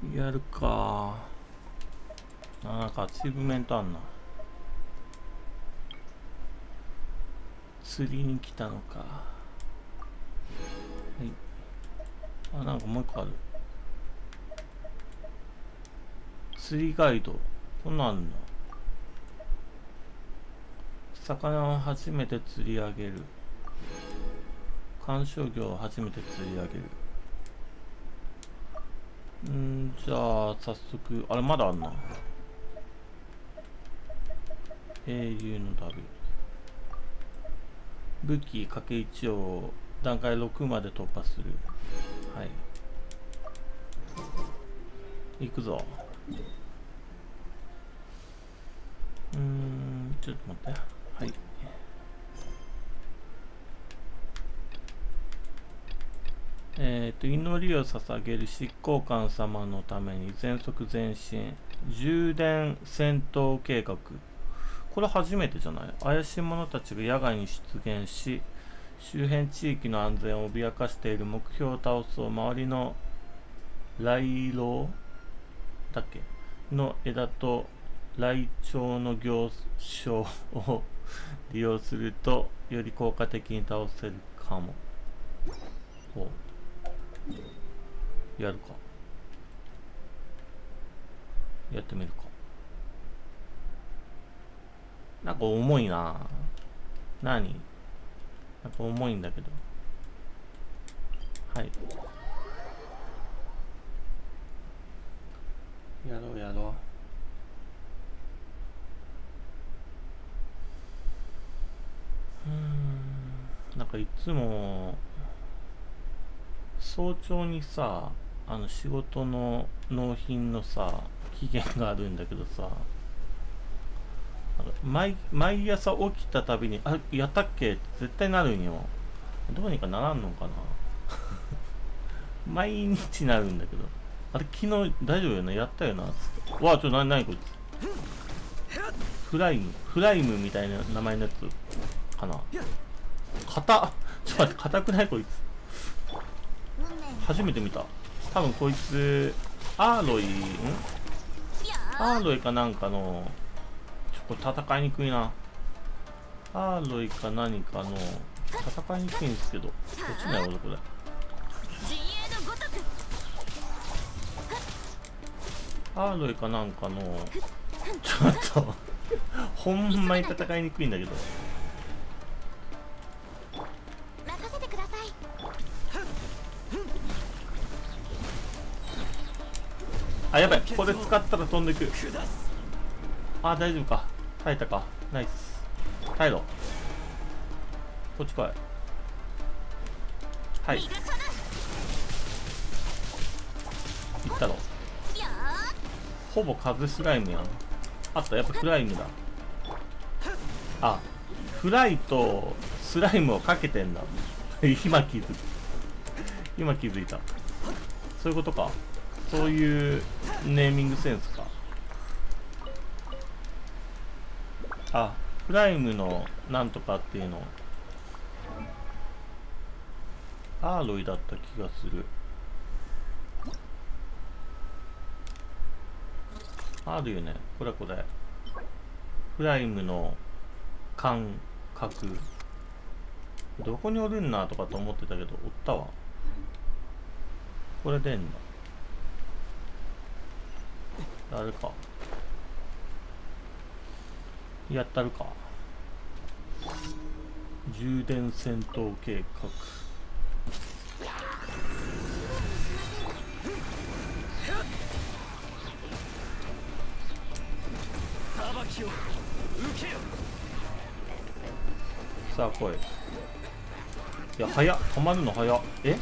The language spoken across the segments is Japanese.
やるか。なんかアチーブメントあんな。釣りに来たのか。はい。あ、なんかもう一個ある。釣りガイド。こんなんあるんだ。魚を初めて釣り上げる。観賞魚を初めて釣り上げる。じゃあ早速、あれまだあんな。英雄の旅。武器かけ1を段階6まで突破する。はい。行くぞ。ちょっと待って。はい。祈りを捧げる執行官様のために全速前進。充電戦闘計画。これ初めてじゃない？怪しい者たちが野外に出現し、周辺地域の安全を脅かしている目標を倒すと、周りの雷狼だっけの枝と雷鳥の行商を利用すると、より効果的に倒せるかも。ほう。やるか。やってみるか。なんか重いな。何？なんか重いんだけど。はい。やろうやろう。なんかいつも早朝にさ、仕事の納品のさ、期限があるんだけどさ、毎朝起きたたびに、あ、やったっけって絶対なるんよ。どうにかならんのかな。毎日なるんだけど。あれ、昨日大丈夫よな、やったよな、つって。わあ、何こいつ。フライムみたいな名前のやつかな。硬ちょっと待って、硬くないこいつ。初めて見た。多分こいつ、アーロイかなんかの、これ戦いにくいな。アーロイか何かの、戦いにくいんですけど。こっちないことこれ。アーロイかなんかの、ちょっと、ほんまに戦いにくいんだけど。あ、やばい。これ使ったら飛んでく。あ、大丈夫か。耐えたか。ナイス。耐えろ。こっち来い。はい。いったろ。ほぼカズスライムやん。あった、やっぱフライムだ。あ、フライとスライムをかけてんだ。今気づいた。そういうことか。そういうネーミングセンスか。あ、フライムのなんとかっていうのアーロイだった気がする。あるよね。これフライムの感覚。どこにおるんなとかと思ってたけど、おったわ。これでんだ。あれか。やったるか。充電戦闘計画。さあ来い。いや早っ、止まるの早っ。え、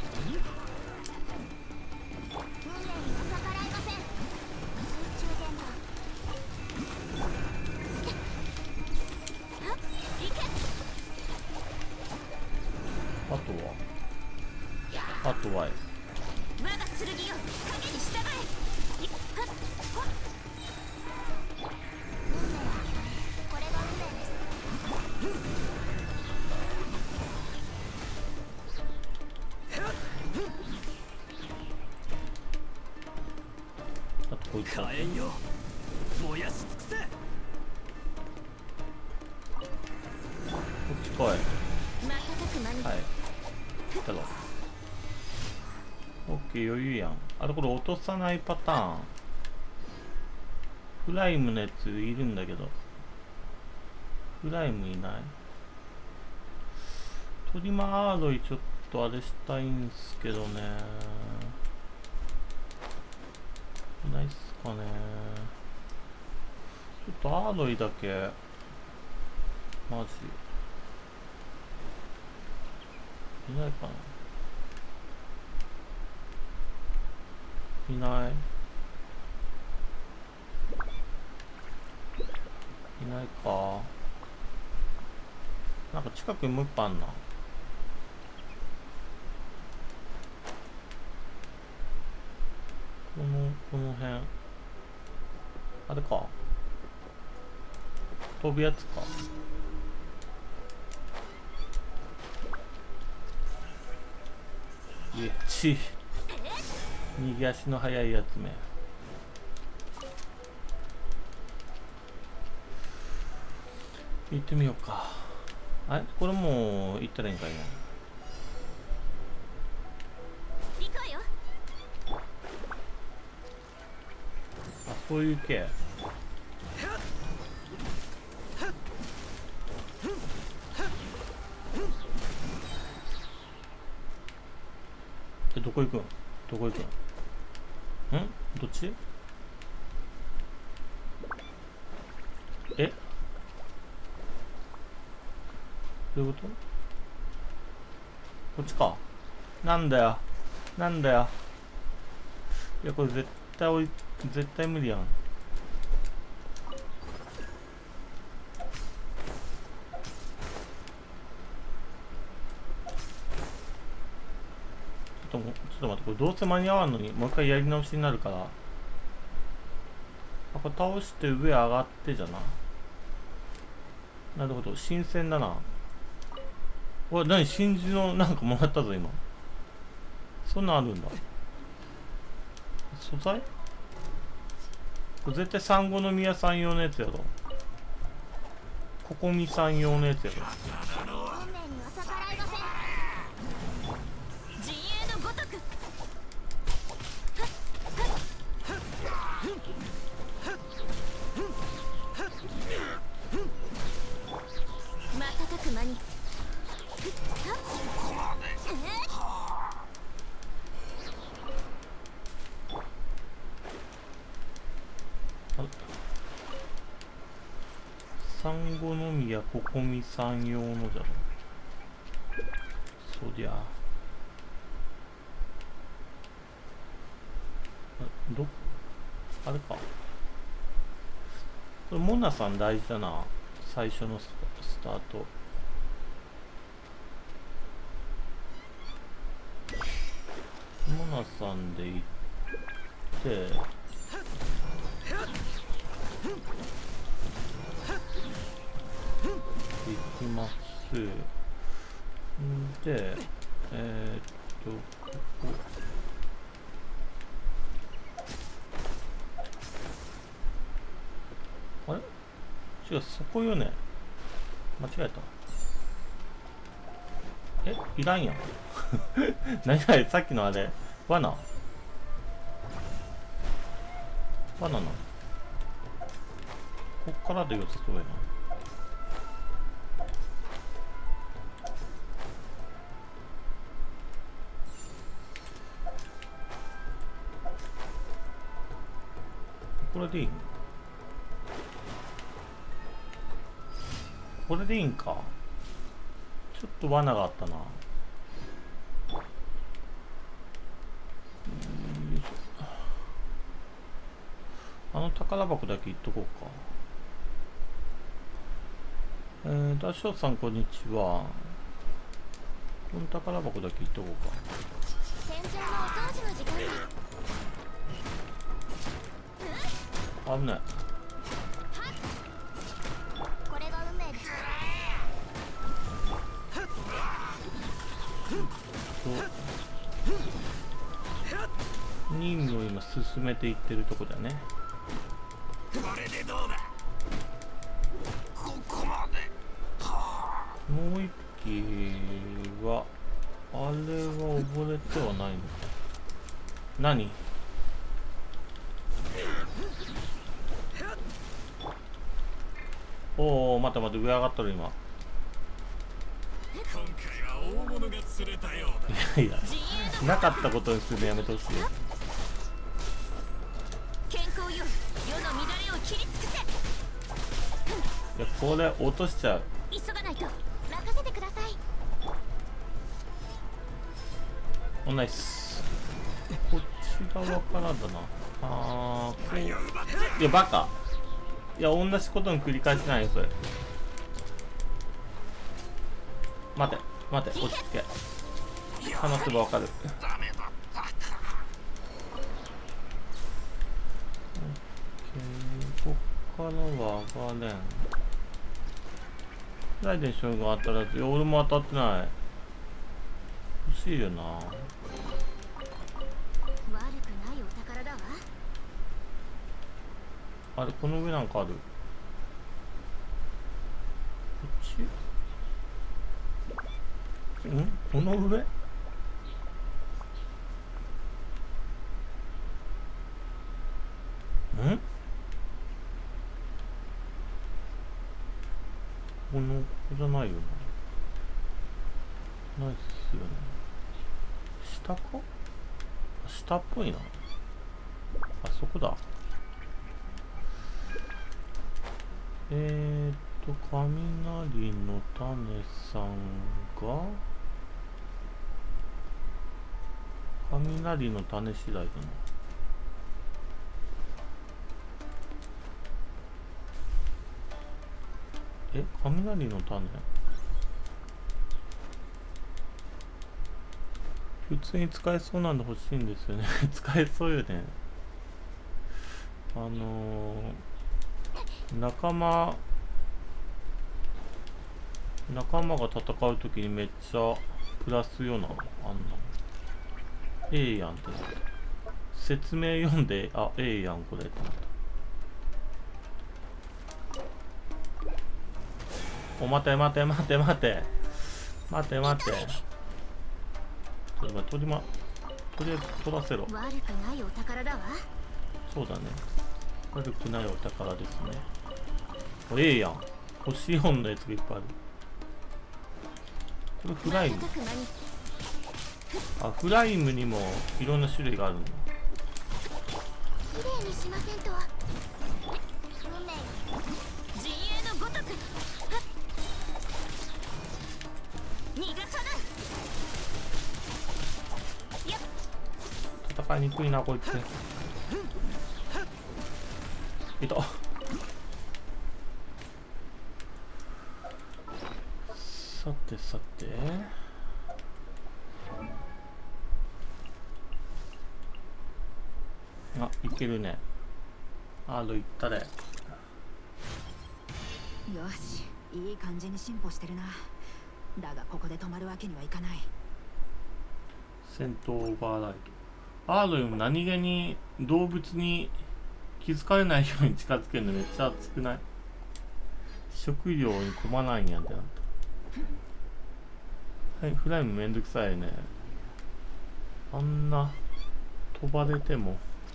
あとはこいつだって。 火炎よ燃やし尽くせ。 こっち来い。はい、来たろ。オッケー、余裕やん。あれこれ落とさないパターン。フライムのやついるんだけど、フライムいない。トリマーロイちょっとあれしたいんすけどね。いないっすかね。ちょっとアーロイだけマジいないかな。いない、いないか。なんか近くにもう一個あんな。この辺あれか、飛ぶやつか。えっち、逃げ足の速いやつめ。行ってみようか。あれこれもう行ったらいいんかいな。あ、そういう系。どこ行くん？どこ行くん？どっち？え？どういうこと？こっちか。なんだよ。なんだよ。いや、これ絶対無理やん。ちょっと待って、これどうせ間に合わんのにもう一回やり直しになるから。あ、これ倒して上上がってじゃな。なるほど、新鮮だな。おい、何、真珠のなんかもらったぞ今。そんなんあるんだ。素材？これ絶対産後の宮さん用のやつやろ。ここみさん用のやつやろ。産後の宮ここみさん用のじゃろ。そりゃあれか。これモナさん大事だな。最初のスタート。モナさんで行って行きます。んでここあれ違う、そこよね。間違えた。いらんやん。何々さっきのあれ罠なの。こっからでよさそうやな。これでいいん？これでいいんか。ちょっと罠があったな。あの宝箱だけいっとこうか。ダッシュさんこんにちは。この宝箱だけいっとこうか。危ない。 任務を今進めていってるとこだね。 これでどうだ。ここまで。 もう一機はあれは溺れてはないのか。何？おお、待って待って、上上がっとる今。 今回は大物が釣れたようだ。 いやいや、なかったことにするのやめてほしいよ。 健康よ、世の乱れを切り尽くせ。 いや、これ落としちゃう。 急がないと。任せてください。 おナイス。こっち側からだな。あー、こう。いや、バカ。いや、同じことの繰り返しないよ、それ。待て、待て、落ち着け。話せばわかる。ここからは上がれん。ライデン将軍が当たらず、いや俺も当たってない。欲しいよな。 悪くないお宝だわ。 あれ、この上なんかある。こっちこの上ここじゃないよな。ないっすよね。下か？下っぽいな。あそこだ。雷の種さんが雷の種次第だな。雷の種普通に使えそうなんで欲しいんですよね。使えそうよね。仲間が戦うときにめっちゃプラスような、あんなええやんってなった。説明読んで、あ、ええやんこれってなった。お、待て待て待て待て待て待て。とりあえず取らせろ。 悪くないお宝だわ。 そうだね。悪くないお宝ですね。ええやん。星4のやつがいっぱいある。これフライム。あ、フライムにもいろんな種類があるの。 綺麗にしませんと。陣営のごとく。逃がさない。 戦いにくいなこいつ。いた。さてさて。あ、いけるね。いったで。 よし、いい感じに進歩してるな。だがここで止まるわけにはいかない。 戦闘オーバーライド。よりも何気に動物に気づかれないように近づけるのめっちゃ熱くない？食料に困らないんやんってなった。はい、フライムめんどくさいね。あんな飛ばれても。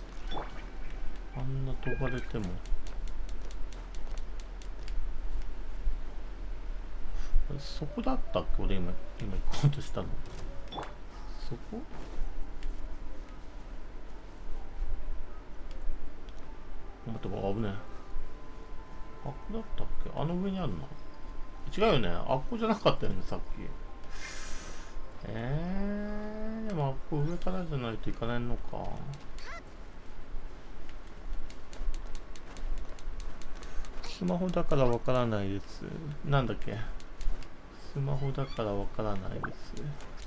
そこだったっけ？俺今行こうとしたの。そこ？待って、危ねえ。あっこだったっけ？あの上にあるな。違うよね。あっこじゃなかったよね、さっき。でもあっこ上からじゃないといかないのか。スマホだからわからないです。なんだっけ？スマホだからわからないです。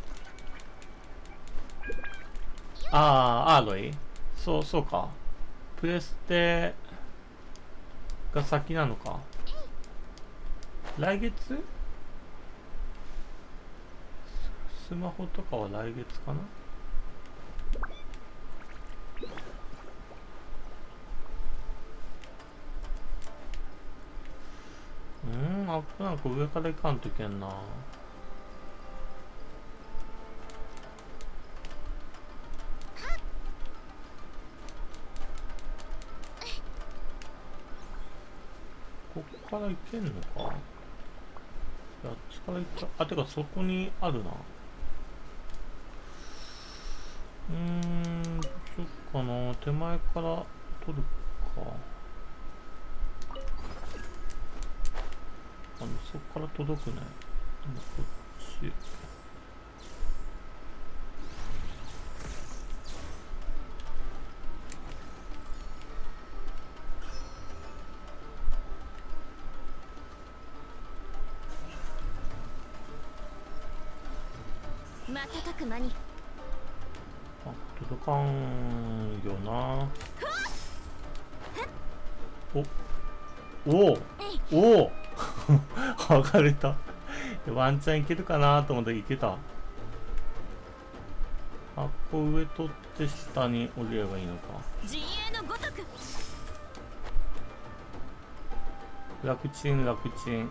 アーロイ？そうか。プレステが先なのか。来月？スマホとかは来月かな。 あ、なんか上から行かんといけんな。こっから行けんのか。あっちから行っちゃう。あ、てかそこにあるな。どうしよっかな。手前から取るか。そこから届くね。こっち。 瞬く間にあ、届かんよな。おお剥がれた。ワンチャンいけるかなと思ったらいけた。あ、こう上取って下に降りればいいのか。 陣営のごとく。 楽ちん楽ちん。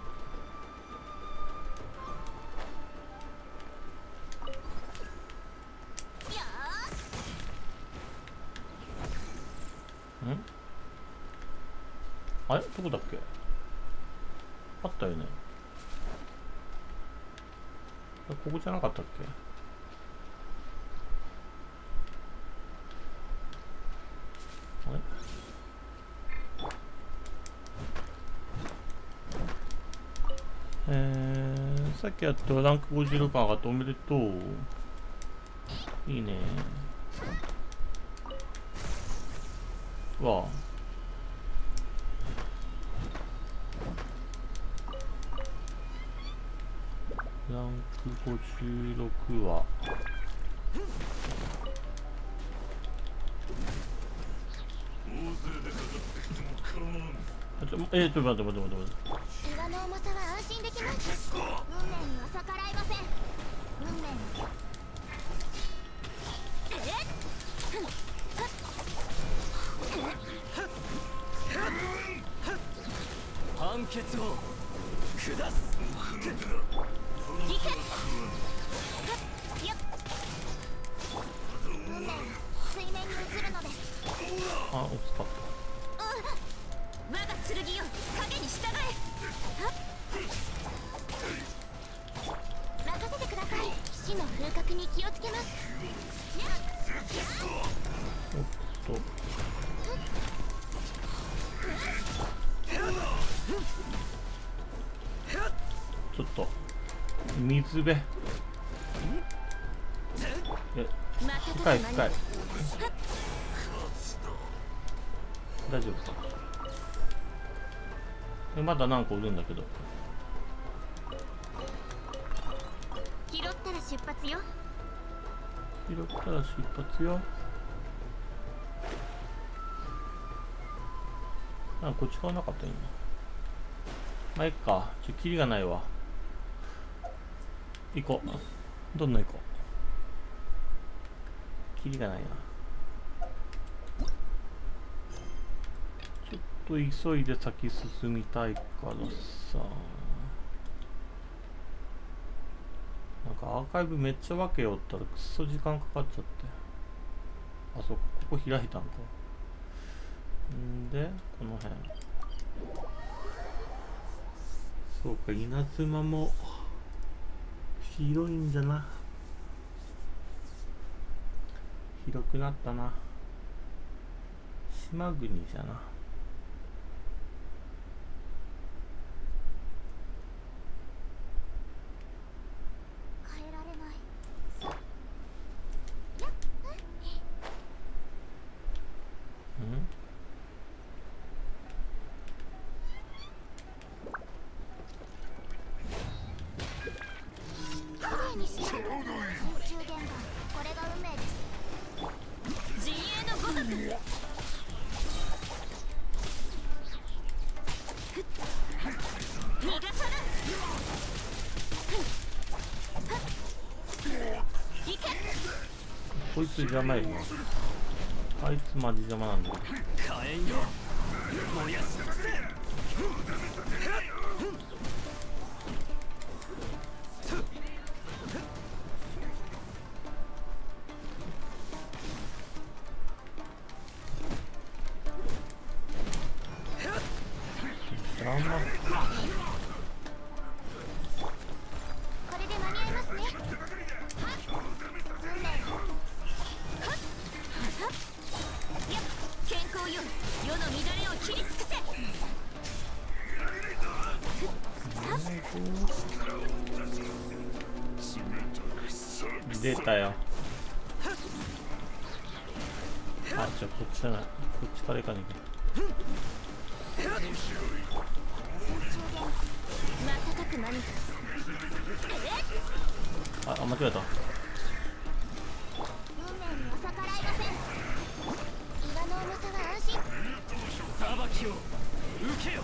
あれどこだっけ。あったよね。ここじゃなかったっけ。あれさっきやったランク56上がっておめでとう。いいね。わあ。ランク56はちょっと待って。 岩の重さは安心できます。運命には逆らいません。運命の判決を下す。 行け。よっ。運命水面に移るのです。 あ、惜しかった。 我が剣よ、影に従え。任せてください。死の風格に気をつけます。 おっと。ちょっと水辺。深い深い。大丈夫か。まだ何個おるんだけど。 拾ったら出発よ。 拾ったら出発よ。あ、こっち側なかった今。まあいっか。キリがないわ。行こう。どんどん行こう。キリがないな。ちょっと急いで先進みたいからさ。なんかアーカイブめっちゃ分けよったらくっそ時間かかっちゃって。あ、そうか。ここ開いたんか。んで、この辺。そうか、稲妻も広いんじゃな。広くなったな。島国じゃな。 変えられない。 うんきれいにしよう。水中玄関、これが運命です。陣営のごとく。逃がさぬ。行け。 こいつ邪魔やな。あいつマジ邪魔なんだけど。 火炎よ燃やし尽くせ。 んまこれで間に合いますね。はっ運命はっやっ健康よ、世の乱れを切り尽くせ。 出たよ。あ、じゃあこっちじゃない、こっちから行かなきゃ。 瞬く間にあ、間違えた。 運命には逆らいません。岩の重さは安心。 裁きを受けよ。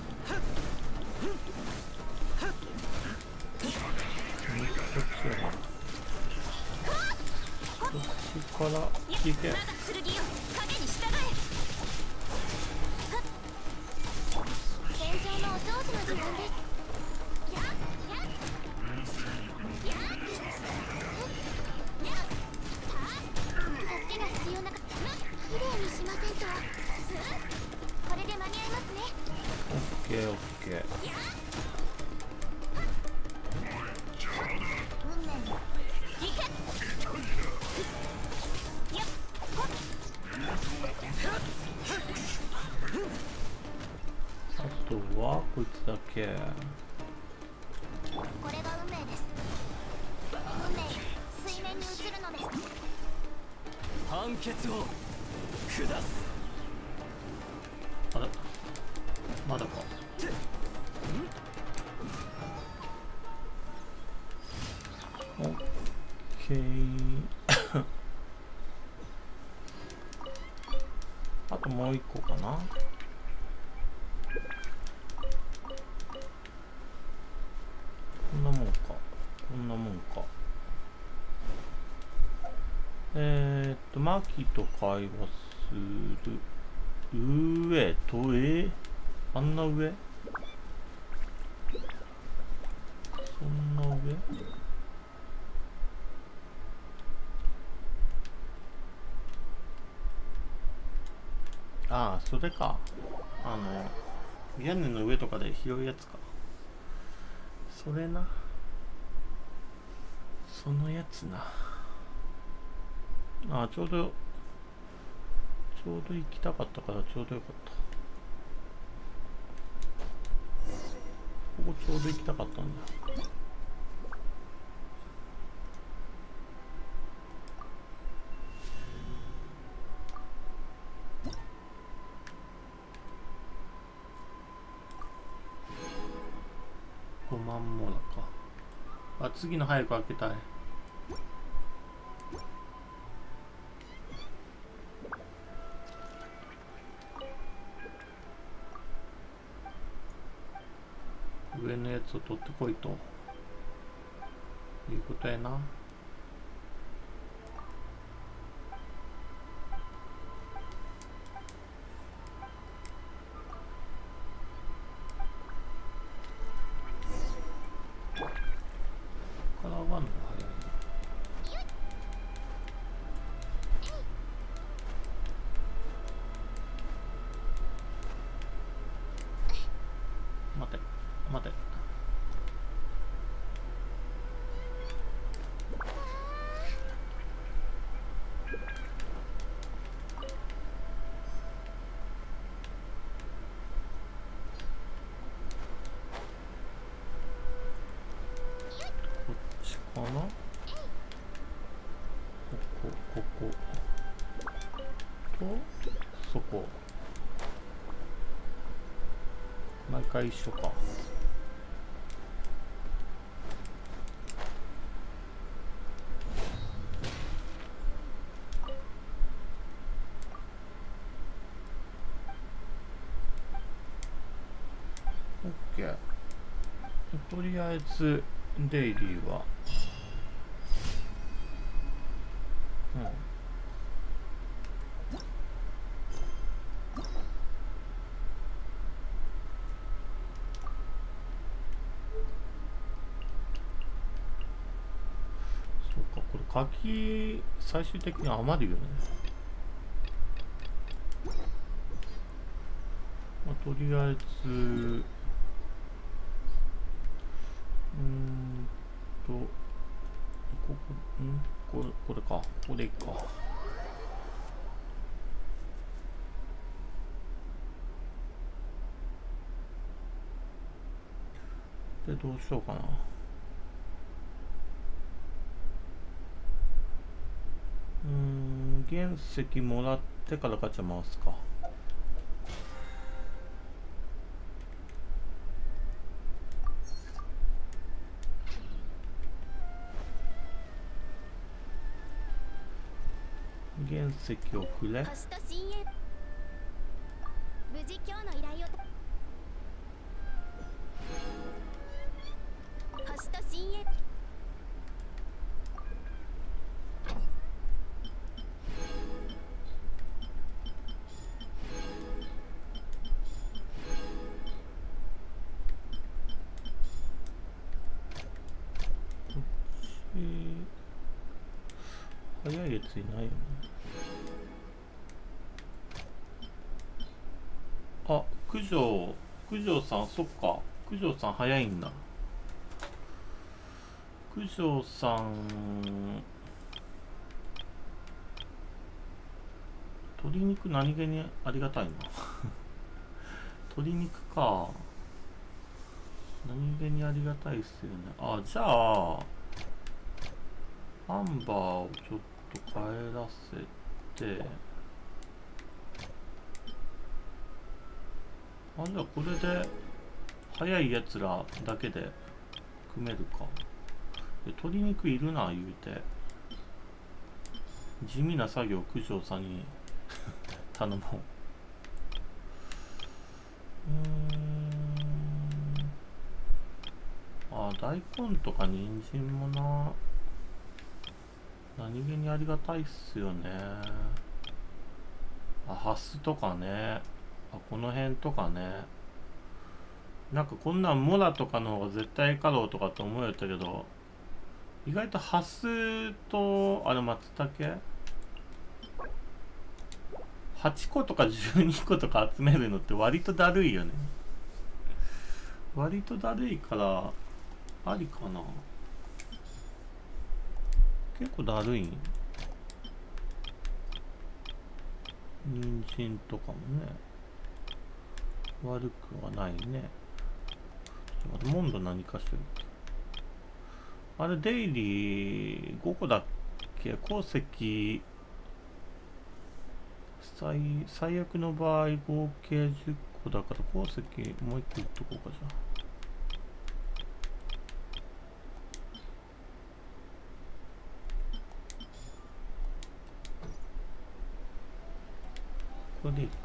こっちやな。こっちから行け。 我が剣よ、影に従え。戦場のお掃除の時間です。やっやっやっやっ助けが必要なか。きれいにしませんと。これで間に合いますね。 オッケーオッケー。 運命行け。やっほっあとはこいつだけ。 これが運命です。運命が水面に映るのです。 判決を下す。 あれまだか。オッケーあともう一個かな。こんなもんか、こんなもんか。マキと会話する。上とあんな上？そんな上？ああ、それか。屋根の上とかで拾うやつか。それな。そのやつな。ああ、ちょうど行きたかったからちょうどよかった。ここちょうど行きたかったんだ。5万もだか。あ、次の早く開けたい。上のやつを取ってこいということやな。から上がんのが早いな。待て待て。こっちかな。こことそこ。毎回一緒か。OK。とりあえずデイリーはそうか、これ鍵最終的に余るよね。まあ、とりあえずこれか、これか。で、どうしようかな。原石もらってからガチャ回すか。原石をくれ。 星と深淵、無事今日の依頼を。星と深淵、 早いやついないよね。あ、九条さん、そっか。九条さん早いんだ。九条さん、鶏肉何気にありがたいな。鶏肉か。何気にありがたいっすよね。あ、じゃあ、アンバーをちょっと帰らせて、あ、じゃあこれで早いやつらだけで組めるか。鶏肉いるな言うて、地味な作業九条さんに頼もう。あ、大根とか人参もな、何気にありがたいっすよね。あ、ハスとかね。あ、この辺とかね。なんかこんなんモラとかの方が絶対かろうとかと思えたけど、意外とハスと、あれ松茸8個とか12個とか集めるのって割とだるいよね。割とだるいから、ありかな。結構だるい。人参とかもね、悪くはないね。モンド何かしてるっけ。あれデイリー5個だっけ。鉱石最悪の場合合計10個だから鉱石もう1個いっとこうか。じゃあこれでいいか。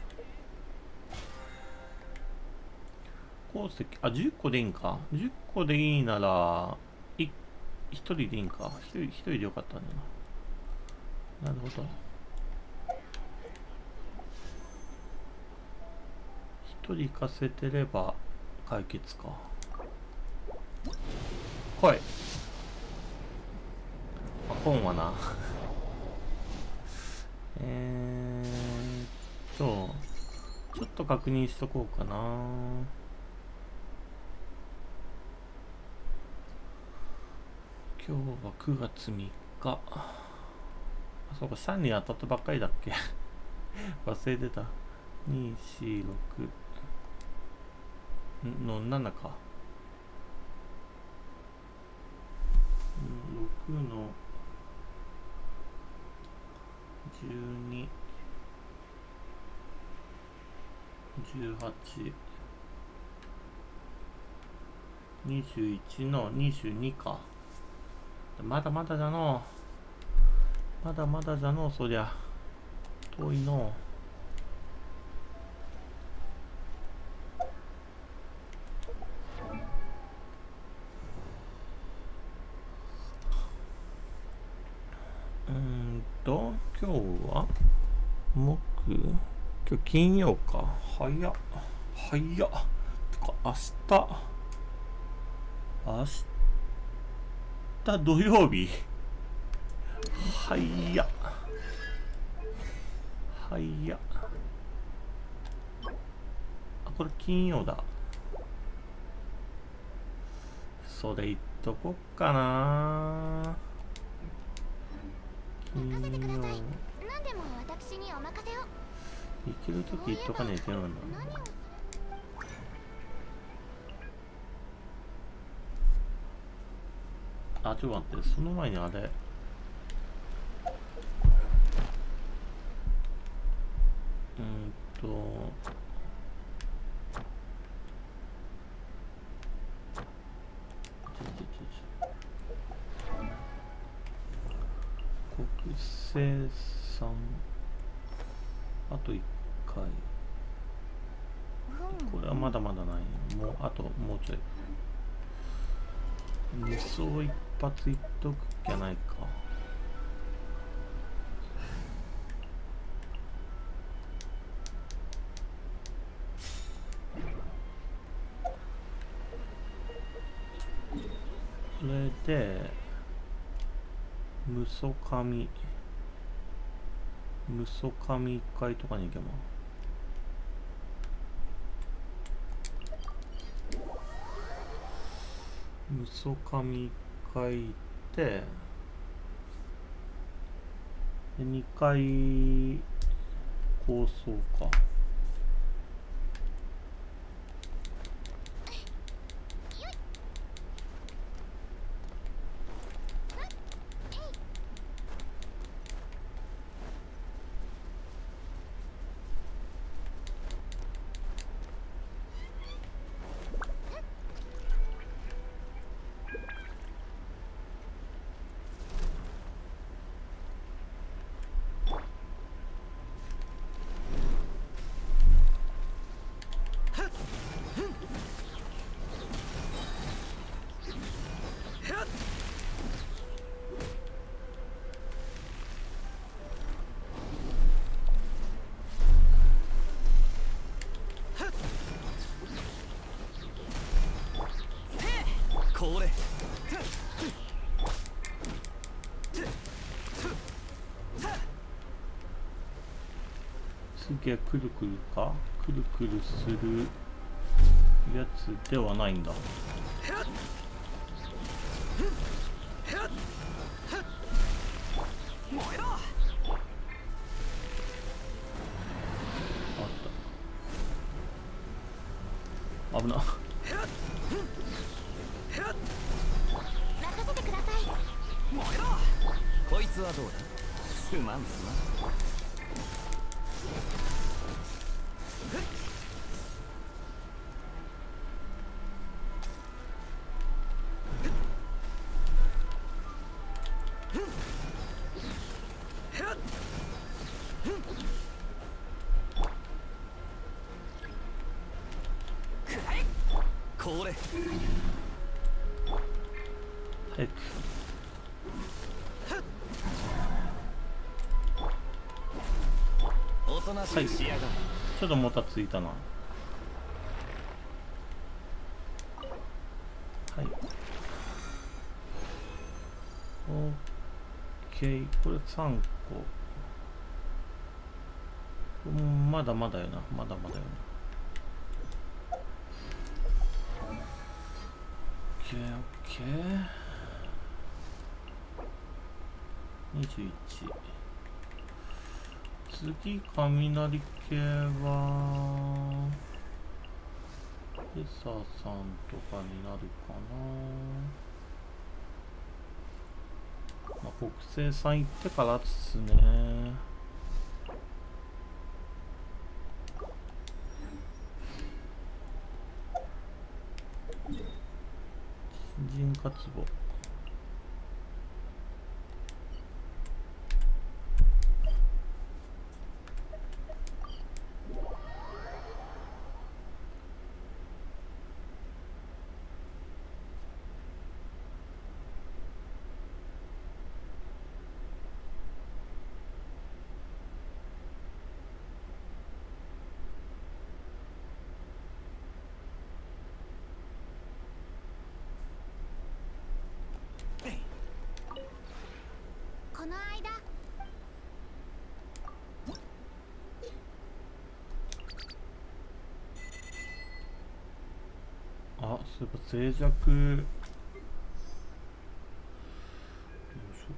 鉱石、あ、10個でいいんか。10個でいいなら、1人でいいんか。1人でよかったんだな。なるほど。1人行かせてれば解決か。来い。あ、本はな。ちょっと確認しとこうかな。今日は9月3日。あ、そうか、3に当たったばっかりだっけ。忘れてた。2、4、6の7か。6の12、18、21の22か。まだまだだの。まだまだだの、そりゃ。遠いの。今日は今日金曜か。早っ。てか、明日土曜日。早っ。あ、これ金曜だ。 それ言っとこっかな。 任せてください。何でも私にお任せを。 行けるとき言っとかねえってなんだ。 何をする。 あ、ちょっと待って、その前にあれ。国生産あと1回。これはまだまだない。もうあともうちょい。無双一発いっとくっきゃないか。それで無双神1回とかに行けば無双神1回行ってで2回構想か。 これ次はくるくるか。くるくるするやつではないんだ。危な。 任せてください。 こいつはどうだ。すまんすまん。これ早く。 おとなしい仕上がる。 ちょっともたついたな。はい。オッケー。これ3個。まだまだよな。まだまだよな。オッケーオッケー。21。次、雷系はエサさんとかになるかな。まあ、北西さん行ってからっすね。新人活動。 この間あ、そういえば静寂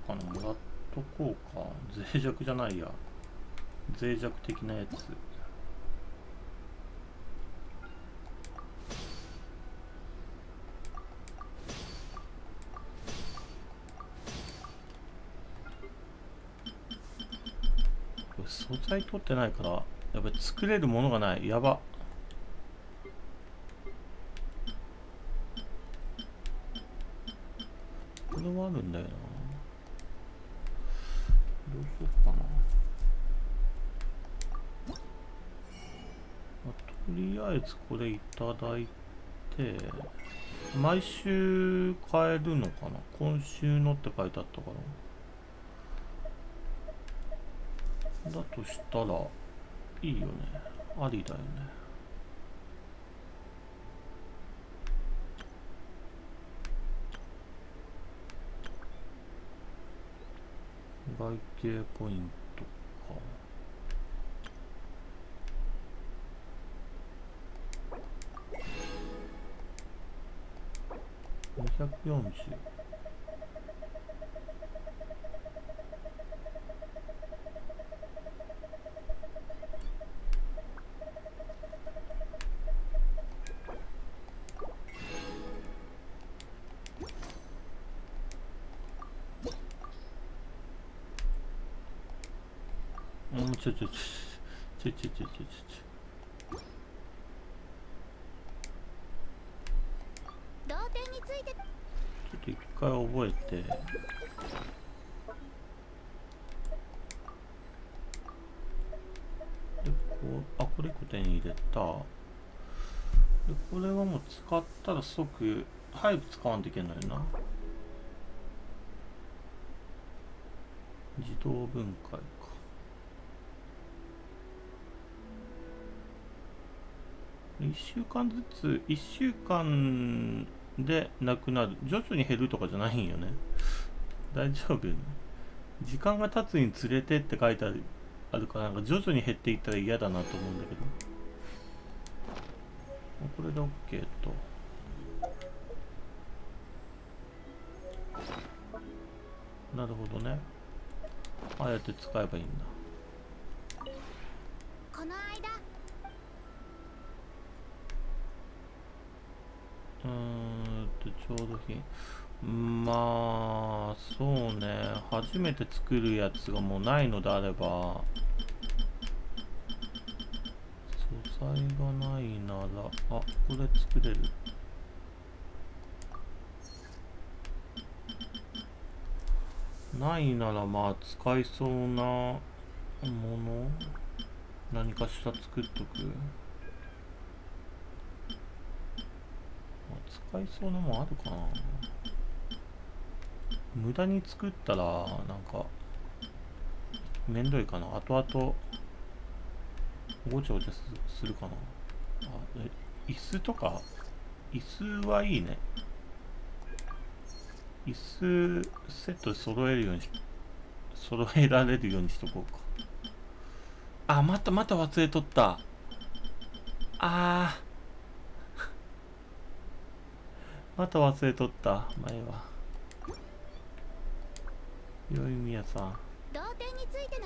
かな、もらっとこうか。脆弱じゃないや、脆弱的なやつ。素材取ってないからやっぱり作れるものがない。やば。これはあるんだよな。どうしようかな。とりあえずこれいただいて、毎週買えるのかな。今週のって書いてあったから、だとしたらいいよね。ありだよね。外形ポイントか。240。ちょ。 同点について。 ちょっと一回覚えて。で、これ1個手に入れた。で、これはもう使ったら即、早く使わんといけないな。自動分解か。1週間ずつ、1週間でなくなる。徐々に減るとかじゃないんよね。大丈夫よね。時間が経つにつれてって書いてあるから、なんか徐々に減っていったら嫌だなと思うんだけど。これで OK と。なるほどね。ああやって使えばいいんだ。 この間ちょうどまあそうね、初めて作るやつがもうないのであれば、素材がないなら、これ作れる。ないならまあ使いそうなもの何かしら作っとく。使いそうなもんあるかな。無駄に作ったらなんかめんどいかな。後々ごちゃごちゃするかな。椅子とか、椅子はいいね。椅子セットで揃えられるようにしとこうか。また忘れとった。また忘れとった。前はよいみやさん、 同点についての。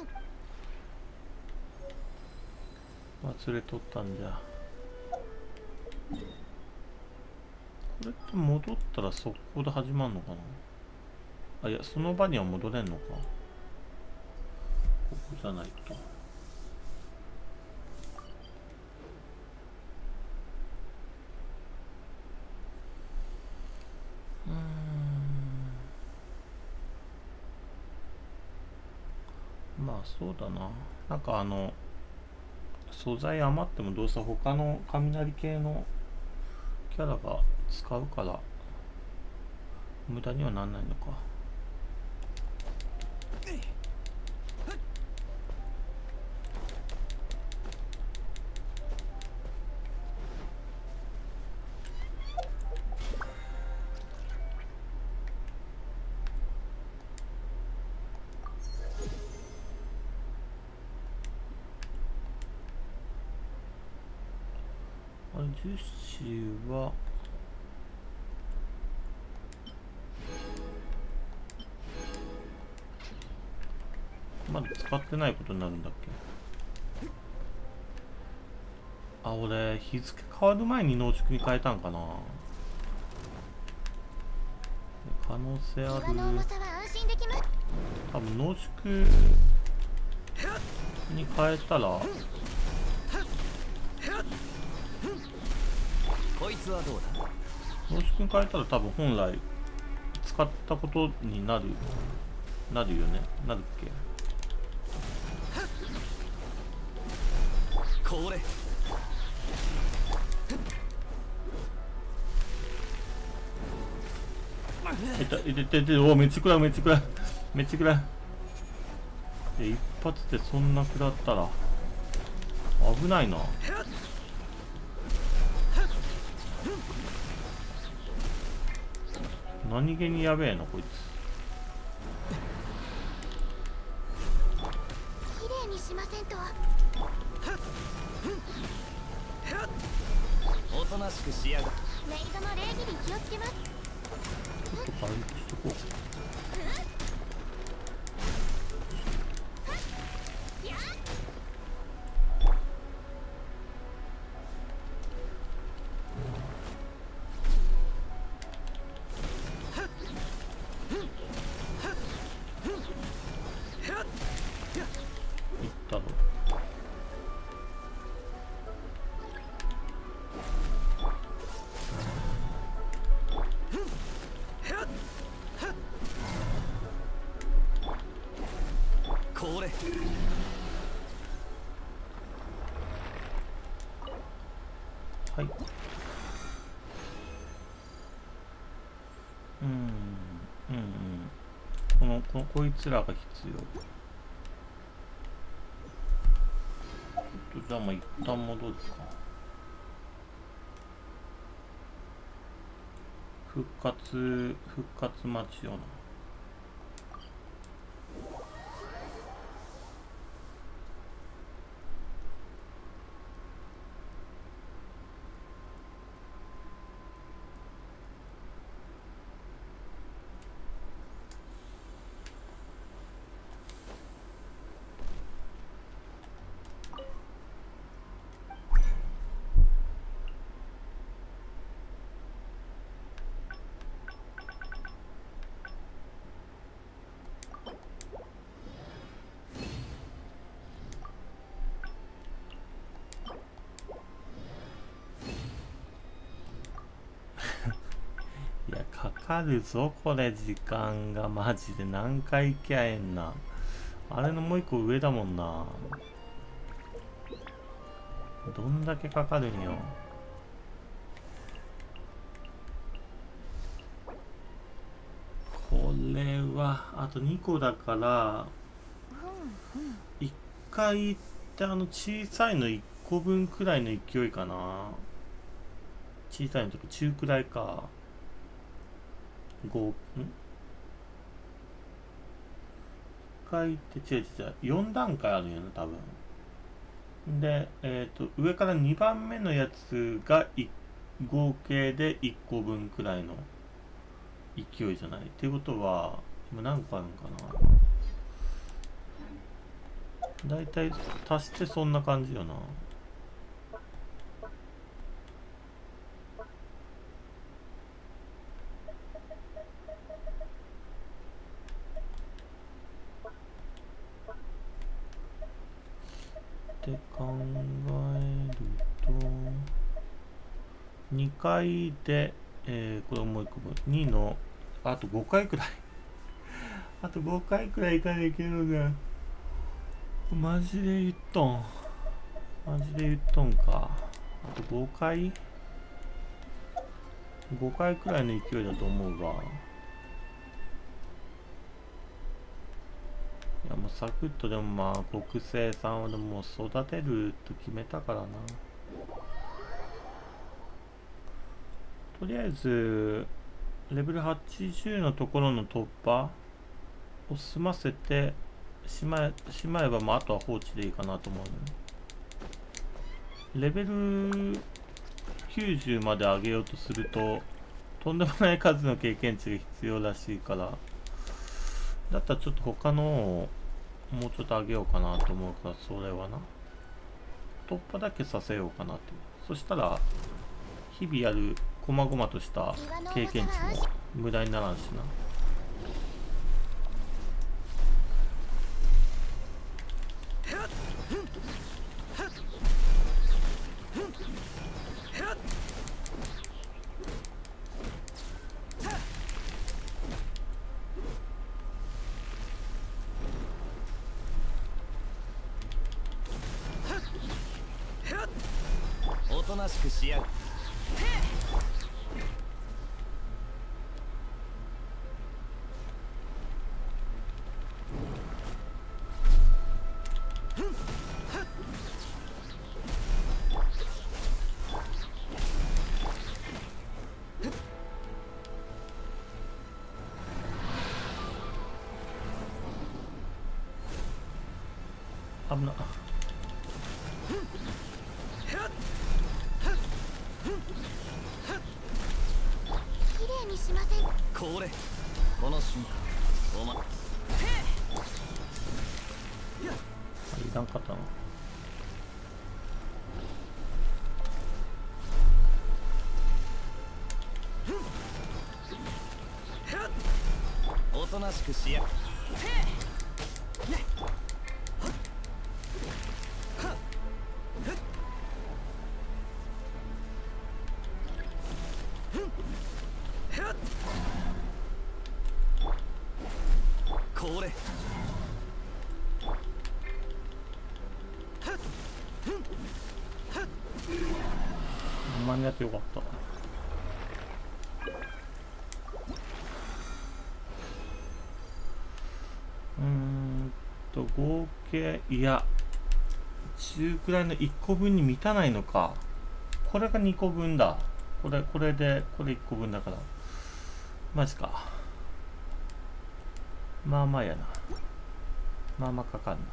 忘れとったんじゃ。これって戻ったら速攻で始まるのかな。いや、その場には戻れんのか。ここじゃないと。まあそうだな。なんか素材余ってもどうせ他の雷系のキャラが使うから無駄にはなんないのか。樹脂は使ってないことになるんだっけ。あ、俺日付変わる前に濃縮に変えたんかな。可能性ある。 岩の重さは安心できます。 多分濃縮に変えたらこいつはどうだ。 濃縮に変えたら多分本来使ったことになるよね。なるっけ。 これお、めっちゃくらいめっちゃくらいめっちゃくらい。一発でそんな食らったら危ないな。何気にやべえなこいつ。 綺麗にしませんと。 おとなしくしやがる。 メイドの礼儀に気をつけます。 ちょっと軽くしとこう。いったろ。 これはい。こいつらが必要。ちょっとじゃあまあ一旦戻るか。復活待ちよな。かかるぞこれ。時間がマジで何回行きゃえんな。あれのもう一個上だもんな。どんだけかかるんよ。これはあと2個だから1回行って小さいの1個分くらいの勢いかな。小さいのとか中くらいか。1回って違う4段階あるよね多分。で上から2番目のやつが合計で1個分くらいの勢いじゃないっていうことは今何個あるのかな。だいたい足してそんな感じよな。って考えると2回で、これもう1個分2のあと5回くらいあと5回くらいいかないけどね。マジで言っとんか。あと5回くらいの勢いだと思うが、いやもうサクッと。でもまあ国生さんはでも育てると決めたからな。とりあえずレベル80のところの突破を済ませてしまえば、まああとは放置でいいかなと思う。レベル90まで上げようとするととんでもない数の経験値が必要らしいから、だったらちょっと他のもうちょっと上げようかなと思うから、それはな突破だけさせようかなって。そしたら日々やるこまごまとした経験値も無駄にならんしな。 おとなしくしやが危な。 綺麗にしません。 これこの瞬間お前いらんかったな。 おとなしくしやがこれ間に合ってよかった。合計、いや中くらいの1個分に満たないのか。これが2個分だ。これでこれ1個分だから、マジか。まあまあやな。まあまあかかん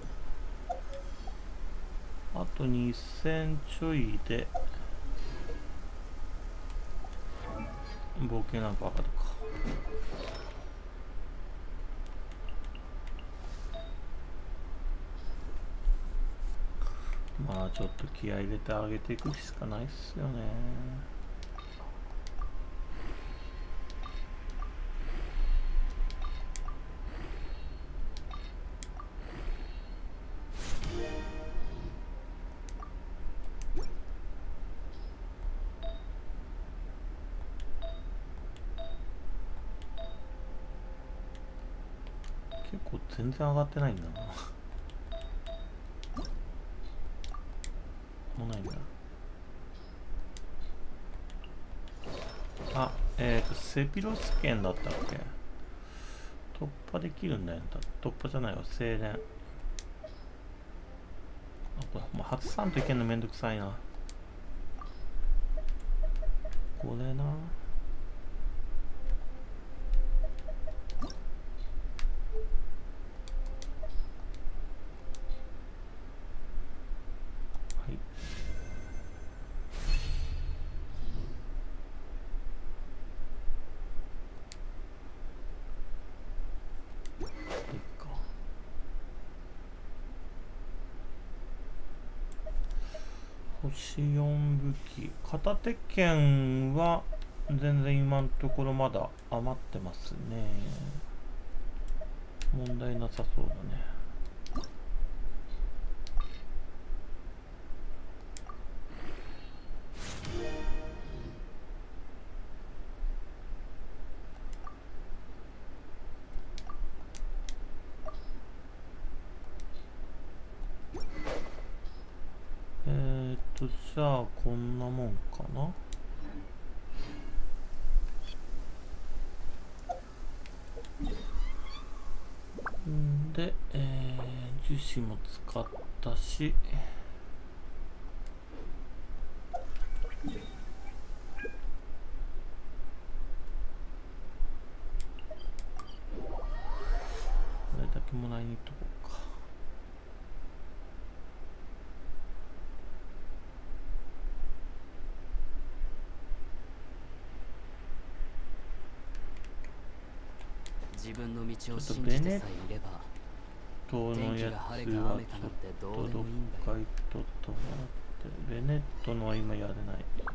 な。あと2000ちょいで冒険なんかわかるか。まあちょっと気合い入れてあげていくしかないっすよね。結構全然上がってないんだな。もうないんだ。あ、セピロス剣だったっけ。突破できるんだよ。突破じゃないわ、精錬。あ、これもう外さんといけんのめんどくさいな。これな。星4武器。片手剣は全然今のところまだ余ってますね。問題なさそうだね。じゃあこんなもんかな。んで、樹脂も使ったし、これだけもらいに行っとこうか。 自分の道をちょっと信じてさえいればとのやつはちょっとどっか行っとったもらって、ベネットのは今やれない。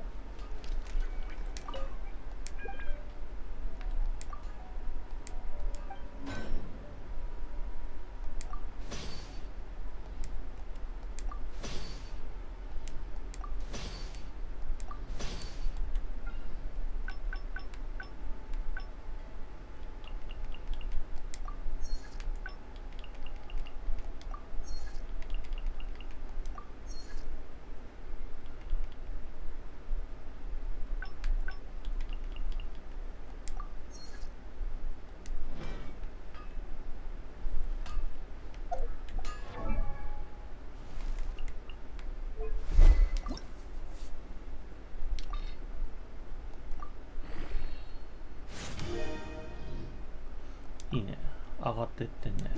いいね、上がってってんね。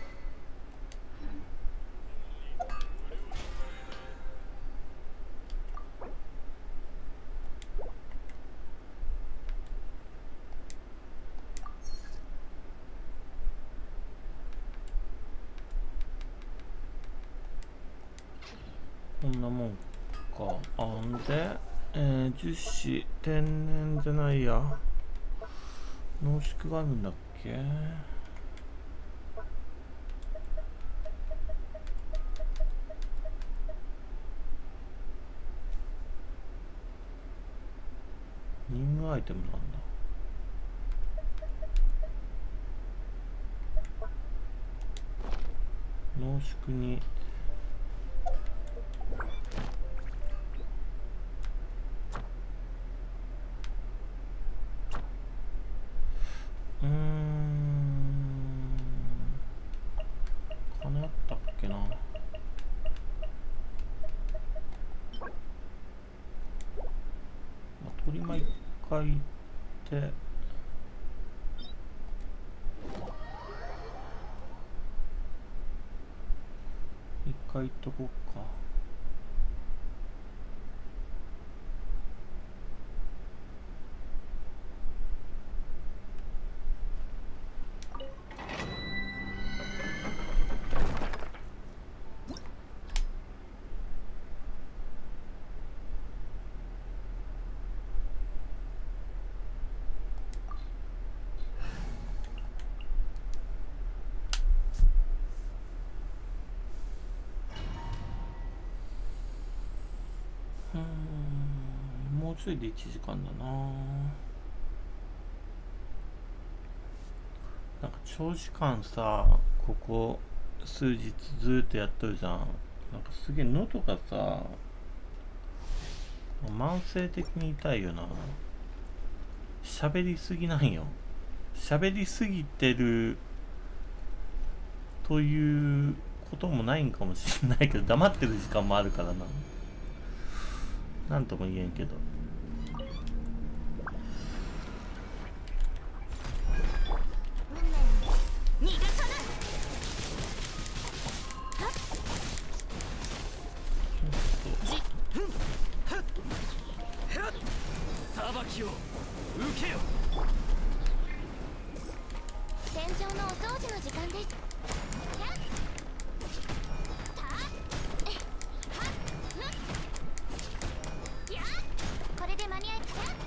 こんなもんか。あんで、樹脂天然じゃないや、濃縮があるんだっけ。任務アイテムなんだ。濃縮に金あったっけな。まあ、取りま一回行って一回行っとこうか。もうちょいで1時間だな。なんか長時間さ、ここ数日ずっとやっとるじゃん。なんかすげえ喉がさ、慢性的に痛いよな。喋りすぎなんよ。喋りすぎてるということもないんかもしれないけど、黙ってる時間もあるからな。なんとも言えんけど。 戦場のお掃除の時間です。これで間に合い。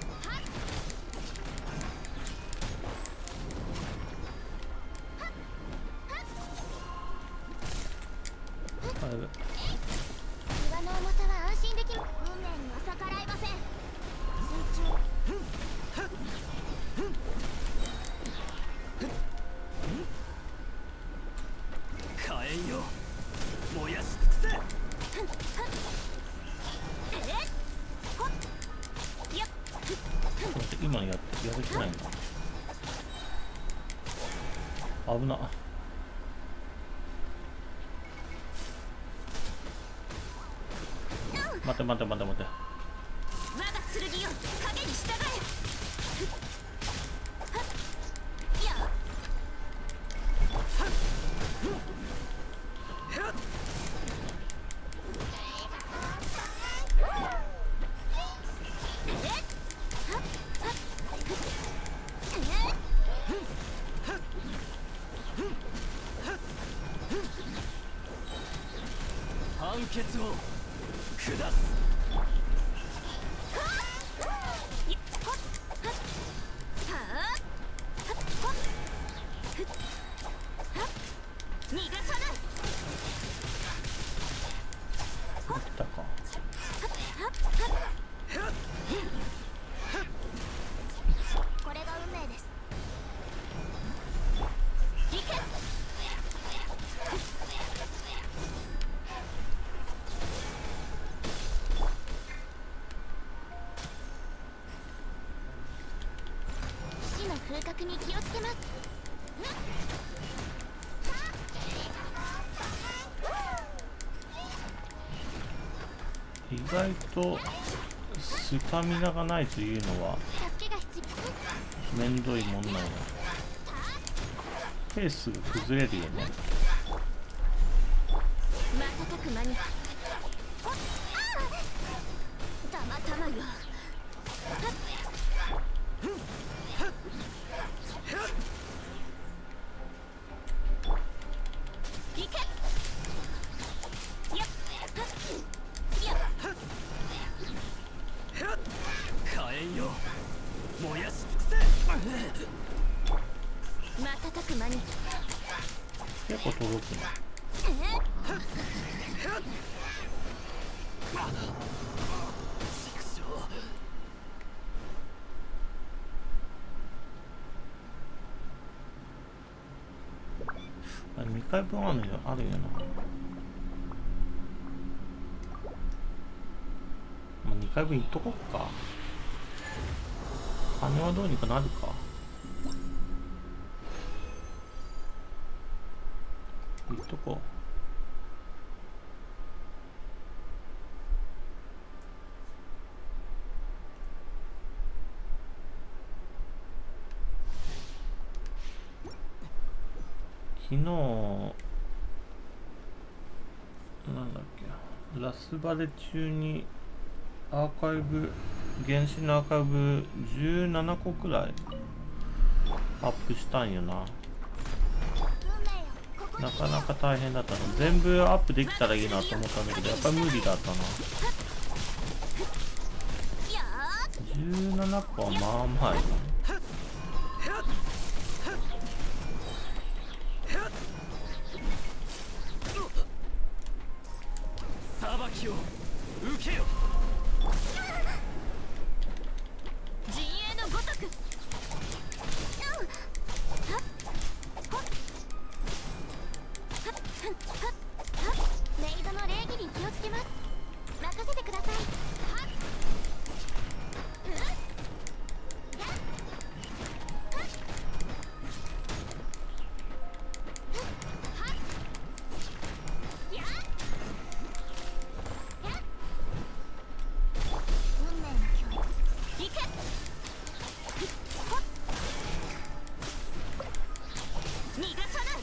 岩の重さは安心できる。運命には逆らえません。水中火炎よ、燃やし尽くせ。 今やれてないんだ。危な。待て待て待て待て。 我が剣よ、影に従え。 判決を下す。 逃がさない。 来たか。 これが運命です。行け。死の風格に気をつけます。 意外とスタミナがないというのは助けが必要。 めんどいもんなんや。ペースが崩れるよね。 瞬く間に。たまたまよ。行け。やっやっ。 火炎よ、燃やし尽くせ。 瞬く間に。 結構届くな。あれ2回分あるよな。まあ、2回分いっとこっか。金はどうにかなるか。いっとこう。昨日なんだっけ、ラスバレ中にアーカイブ、原始のアーカイブ17個くらいアップしたんよな。なかなか大変だったの。全部アップできたらいいなと思ったんだけど、やっぱり無理だったな。17個はまあまあやな。 裁きを受けよ。 陣営のごとく。メイドの礼儀に気をつけます。任せてください。運命の教育。行け。逃がさない。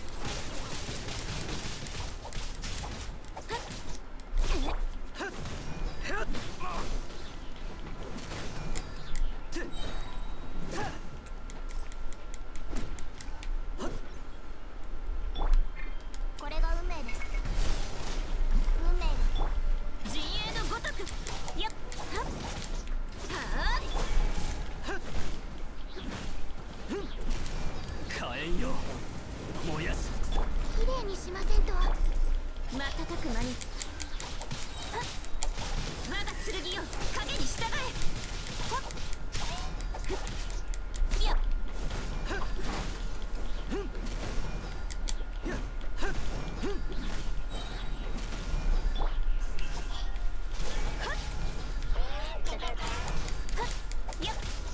これが運命です。運命が陣営のごとく。やっはっは火炎よ、燃やし尽くっ。きれいにしませんと。瞬く間に。はっ我が剣よ、影に従え。はっふっやっ。やっ。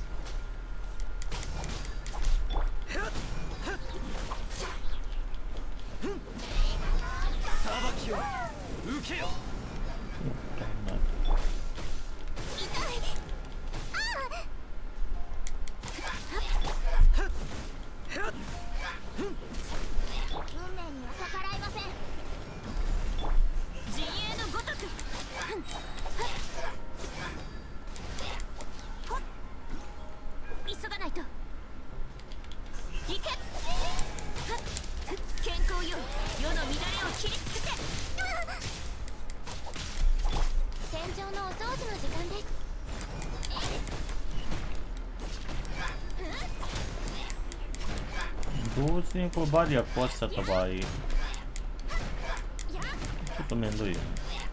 裁きを受けよ。 痛い。あ運命には逆らいません。陣営のごとく。ほっ急がないと。行け。健康よ、世の乱れを切り尽くせ。 場のお掃除の時間です。 同時にこうバリア壊しちゃった場合ちょっと面倒いよね。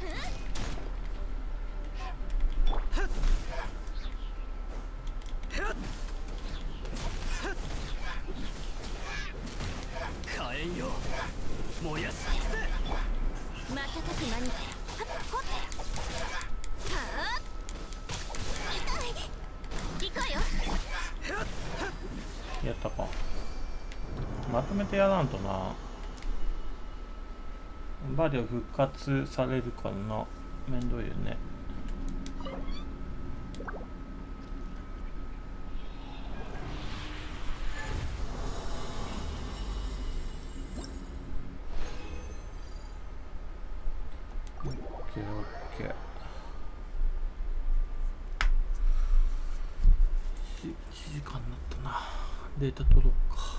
火炎よ燃やし瞬く間にはっほっはっ痛い行こうよ。 やったか。まとめてやらんとな。バリア復活されるからな。めんどいよね。オッケーオッケー。1時間になったな。データ取ろうか。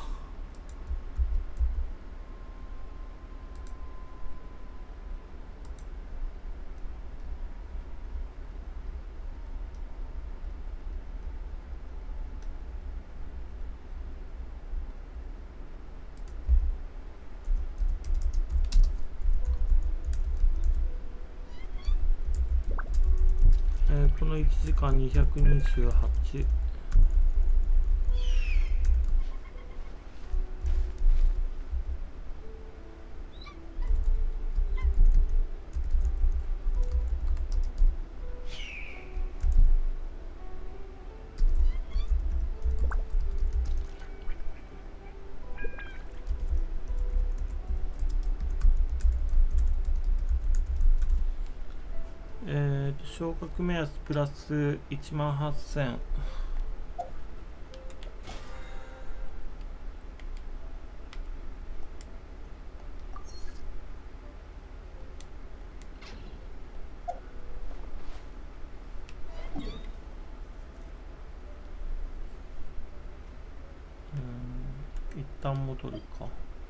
この1時間228。昇格目安プラス18000。一旦戻るか。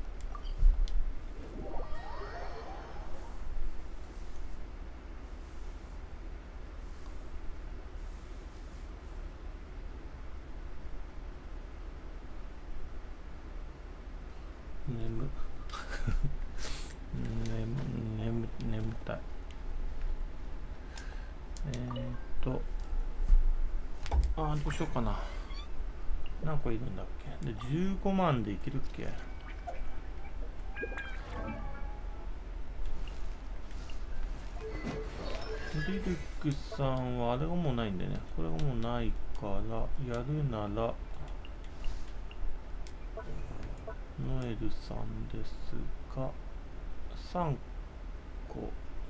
眠たい。どうしようかな。何個いるんだっけ。で15万でいけるっけ。リルクさんはあれがもうないんでね。これがもうないからやるならノエルさんですが3個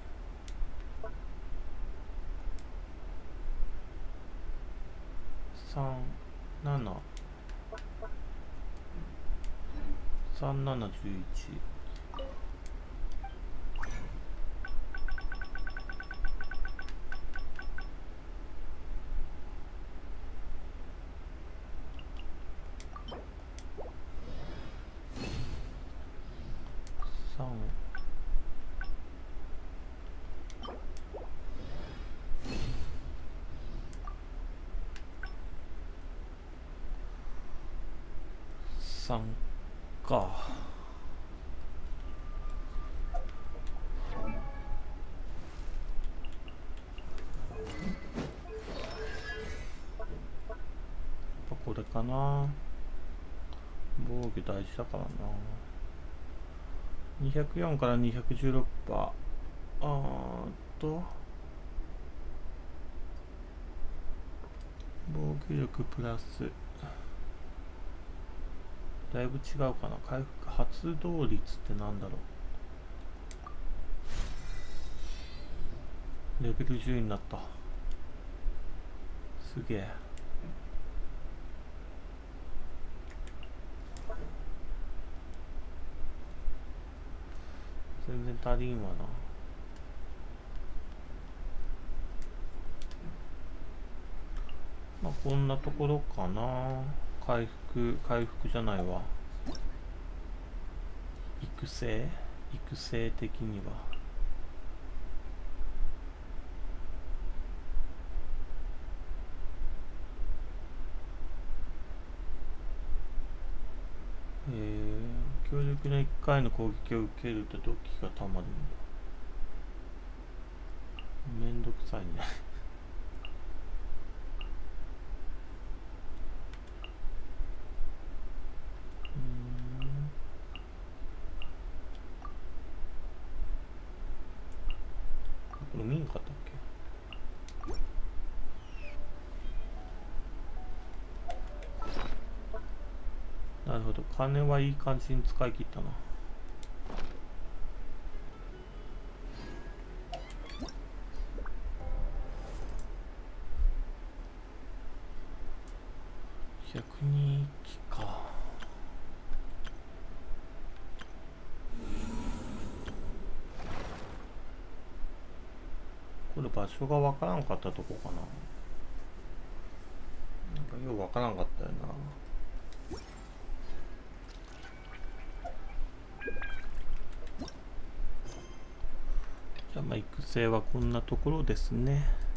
3711。3か。これかな。防御大事だからな。204から216%。防御力プラスだいぶ違うかな。回復発動率ってなんだろう。レベル10になった。すげえ。全然足りんわな。まあこんなところかな。回復じゃないわ。育成的には。 強力な1回の攻撃を受けると土器がたまるんだ。めんどくさいね。これ見んかったっけ？なるほど、金はいい感じに使い切ったな。102機か。これ場所がわからんかったとこかな。なんかようわからんかったよな。じゃあまあ育成はこんなところですね。